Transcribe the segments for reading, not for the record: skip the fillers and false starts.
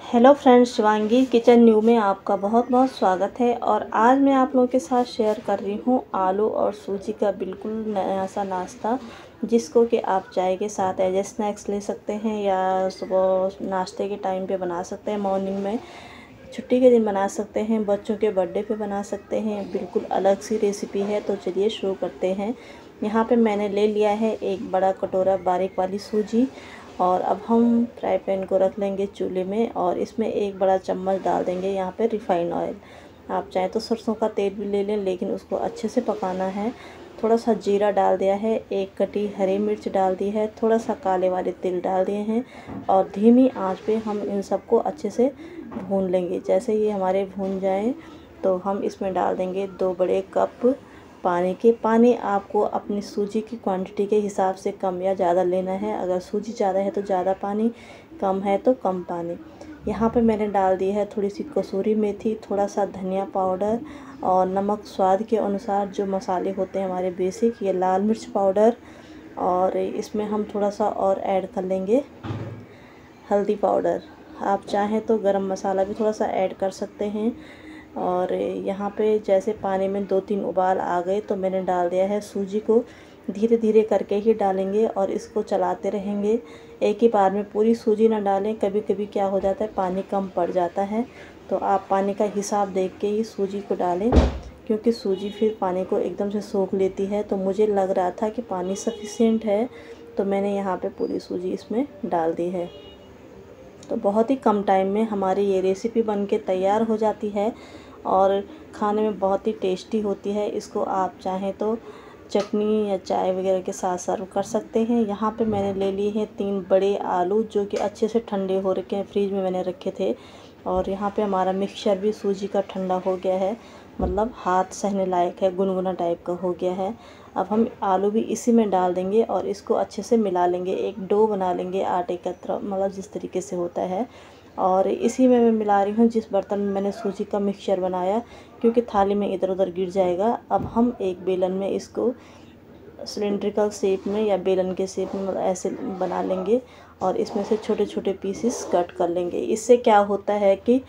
Hello friends, Shivangi kitchen new में आपका बहुत बहुत स्वागत है। और आज मैं आप लोगों के साथ शेयर कर रही हूँ आलू और सूजी का बिल्कुल नया सा नाश्ता, जिसको कि आप चाय के साथ एज ए स्नैक्स ले सकते हैं या सुबह नाश्ते के टाइम पे बना सकते हैं। मॉर्निंग में छुट्टी के दिन बना सकते हैं, बच्चों के बर्थडे पे बना सकते हैं। बिल्कुल अलग सी रेसिपी है, तो चलिए शुरू करते हैं। यहाँ पे मैंने ले लिया है एक बड़ा कटोरा बारीक वाली सूजी। और अब हम फ्राई पैन को रख लेंगे चूल्हे में और इसमें एक बड़ा चम्मच डाल देंगे यहाँ पे रिफ़ाइंड ऑयल। आप चाहें तो सरसों का तेल भी ले लें, लेकिन उसको अच्छे से पकाना है। थोड़ा सा जीरा डाल दिया है, एक कटी हरी मिर्च डाल दी है, थोड़ा सा काले वाले तिल डाल दिए हैं और धीमी आंच पे हम इन सबको अच्छे से भून लेंगे। जैसे ये हमारे भून जाएं तो हम इसमें डाल देंगे 2 बड़े कप पानी आपको अपनी सूजी की क्वांटिटी के हिसाब से कम या ज़्यादा लेना है। अगर सूजी ज़्यादा है तो ज़्यादा पानी, कम है तो कम पानी। यहाँ पे मैंने डाल दी है थोड़ी सी कसूरी मेथी, थोड़ा सा धनिया पाउडर और नमक स्वाद के अनुसार। जो मसाले होते हैं हमारे बेसिक, ये लाल मिर्च पाउडर, और इसमें हम थोड़ा सा और ऐड कर लेंगे हल्दी पाउडर। आप चाहें तो गरम मसाला भी थोड़ा सा ऐड कर सकते हैं। और यहाँ पे जैसे पानी में 2-3 उबाल आ गए तो मैंने डाल दिया है सूजी को। धीरे धीरे करके ही डालेंगे और इसको चलाते रहेंगे। एक ही बार में पूरी सूजी ना डालें, कभी कभी क्या हो जाता है पानी कम पड़ जाता है, तो आप पानी का हिसाब देख के ही सूजी को डालें, क्योंकि सूजी फिर पानी को एकदम से सोख लेती है। तो मुझे लग रहा था कि पानी सफिशिएंट है, तो मैंने यहाँ पे पूरी सूजी इसमें डाल दी है। तो बहुत ही कम टाइम में हमारी ये रेसिपी बन के तैयार हो जाती है और खाने में बहुत ही टेस्टी होती है। इसको आप चाहें तो चटनी या चाय वगैरह के साथ सर्व कर सकते हैं। यहाँ पे मैंने ले लिए हैं 3 बड़े आलू, जो कि अच्छे से ठंडे हो रखे हैं, फ्रीज में मैंने रखे थे। और यहाँ पे हमारा मिक्सचर भी सूजी का ठंडा हो गया है, मतलब हाथ सहने लायक है, गुनगुना टाइप का हो गया है। अब हम आलू भी इसी में डाल देंगे और इसको अच्छे से मिला लेंगे। एक डो बना लेंगे आटे का तरह, मतलब जिस तरीके से होता है। और इसी में मैं मिला रही हूँ जिस बर्तन में मैंने सूजी का मिक्सचर बनाया, क्योंकि थाली में इधर उधर गिर जाएगा। अब हम एक बेलन में इसको सिलेंड्रिकल शेप में या बेलन के शेप में ऐसे बना लेंगे और इसमें से छोटे छोटे पीसेस कट कर लेंगे। इससे क्या होता है कि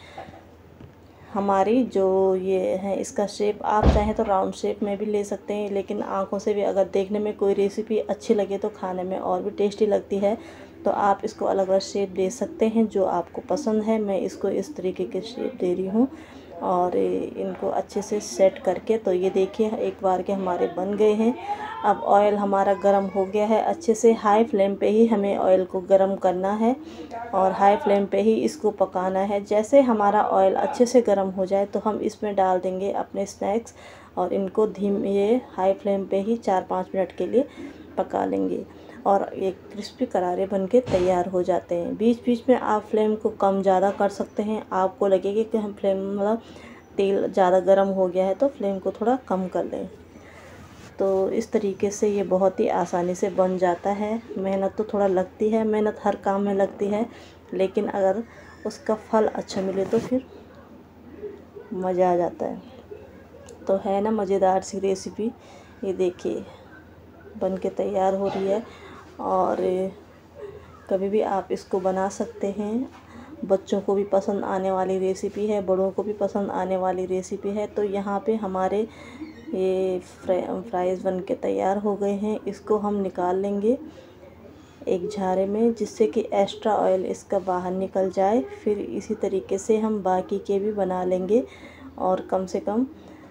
हमारी जो ये है इसका शेप, आप चाहें तो राउंड शेप में भी ले सकते हैं, लेकिन आंखों से भी अगर देखने में कोई रेसिपी अच्छी लगे तो खाने में और भी टेस्टी लगती है। तो आप इसको अलग अलग शेप दे सकते हैं जो आपको पसंद है। मैं इसको इस तरीके के शेप दे रही हूँ और इनको अच्छे से सेट करके, तो ये देखिए एक बार के हमारे बन गए हैं। अब ऑयल हमारा गरम हो गया है अच्छे से। हाई फ्लेम पे ही हमें ऑयल को गरम करना है और हाई फ्लेम पे ही इसको पकाना है। जैसे हमारा ऑयल अच्छे से गरम हो जाए तो हम इसमें डाल देंगे अपने स्नैक्स और इनको धीमे हाई फ्लेम पे ही 4-5 मिनट के लिए पका लेंगे और एक क्रिस्पी करारे बन के तैयार हो जाते हैं। बीच बीच में आप फ्लेम को कम ज़्यादा कर सकते हैं। आपको लगेगा कि हम फ्लेम, मतलब तेल ज़्यादा गर्म हो गया है, तो फ्लेम को थोड़ा कम कर लें। तो इस तरीके से ये बहुत ही आसानी से बन जाता है। मेहनत तो थोड़ा लगती है, मेहनत हर काम में लगती है, लेकिन अगर उसका फल अच्छा मिले तो फिर मज़ा आ जाता है। तो है ना मज़ेदार सी रेसिपी। ये देखिए बन के तैयार हो रही है और कभी भी आप इसको बना सकते हैं। बच्चों को भी पसंद आने वाली रेसिपी है, बड़ों को भी पसंद आने वाली रेसिपी है। तो यहाँ पे हमारे ये फ्राइज़ बन के तैयार हो गए हैं। इसको हम निकाल लेंगे एक झारे में, जिससे कि एक्स्ट्रा ऑयल इसका बाहर निकल जाए। फिर इसी तरीके से हम बाकी के भी बना लेंगे और कम से कम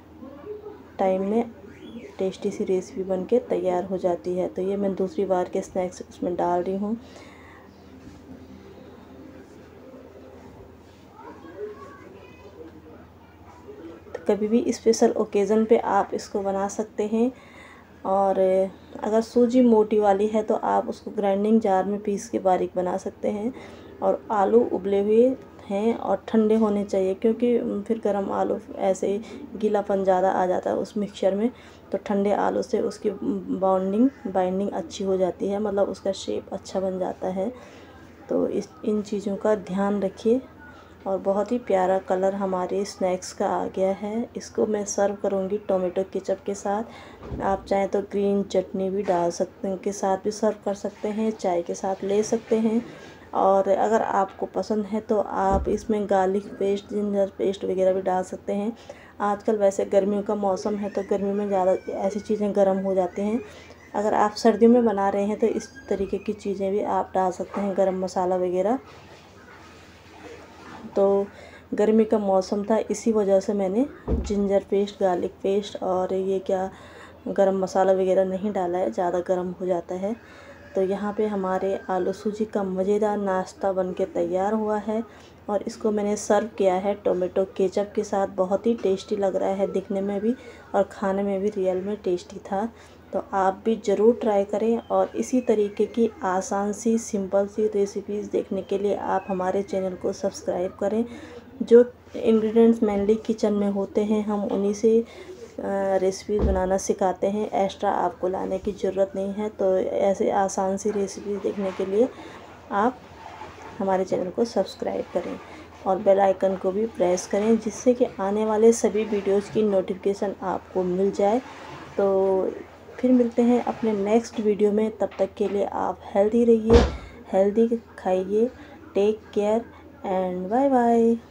टाइम में टेस्टी सी रेसिपी बन के तैयार हो जाती है। तो ये मैं दूसरी बार के स्नैक्स इसमें डाल रही हूँ। तो कभी भी स्पेशल ओकेज़न पे आप इसको बना सकते हैं। और अगर सूजी मोटी वाली है तो आप उसको ग्राइंडिंग जार में पीस के बारीक बना सकते हैं। और आलू उबले हुए हैं और ठंडे होने चाहिए, क्योंकि फिर गर्म आलू ऐसे गीलापन ज़्यादा आ जाता है उस मिक्सचर में। तो ठंडे आलू से उसकी बाइंडिंग अच्छी हो जाती है, मतलब उसका शेप अच्छा बन जाता है। तो इन चीज़ों का ध्यान रखिए। और बहुत ही प्यारा कलर हमारे स्नैक्स का आ गया है। इसको मैं सर्व करूँगी टोमेटो केचप के साथ। आप चाहें तो ग्रीन चटनी भी डाल सकते हैं, के साथ भी सर्व कर सकते हैं, चाय के साथ ले सकते हैं। और अगर आपको पसंद है तो आप इसमें गार्लिक पेस्ट, जिंजर पेस्ट वगैरह भी डाल सकते हैं। आजकल वैसे गर्मियों का मौसम है तो गर्मी में ज़्यादा ऐसी चीज़ें गर्म हो जाती हैं। अगर आप सर्दियों में बना रहे हैं तो इस तरीके की चीज़ें भी आप डाल सकते हैं, गरम मसाला वगैरह। तो गर्मी का मौसम था, इसी वजह से मैंने जिंजर पेस्ट, गार्लिक पेस्ट और ये क्या गरम मसाला वगैरह नहीं डाला है, ज़्यादा गर्म हो जाता है। तो यहाँ पे हमारे आलू सूजी का मज़ेदार नाश्ता बनके तैयार हुआ है और इसको मैंने सर्व किया है टोमेटो केचप के साथ। बहुत ही टेस्टी लग रहा है दिखने में भी और खाने में भी रियल में टेस्टी था। तो आप भी ज़रूर ट्राई करें और इसी तरीके की आसान सी सिंपल सी रेसिपीज़ देखने के लिए आप हमारे चैनल को सब्सक्राइब करें। जो इंग्रेडिएंट्स मेनली किचन में होते हैं हम उन्हीं से रेसिपीज़ बनाना सिखाते हैं, एक्स्ट्रा आपको लाने की ज़रूरत नहीं है। तो ऐसे आसान सी रेसिपीज़ देखने के लिए आप हमारे चैनल को सब्सक्राइब करें और बेल आइकन को भी प्रेस करें, जिससे कि आने वाले सभी वीडियोज़ की नोटिफिकेशन आपको मिल जाए। तो फिर मिलते हैं अपने नेक्स्ट वीडियो में, तब तक के लिए आप हेल्दी रहिए, हेल्दी खाइए। Take care and bye bye.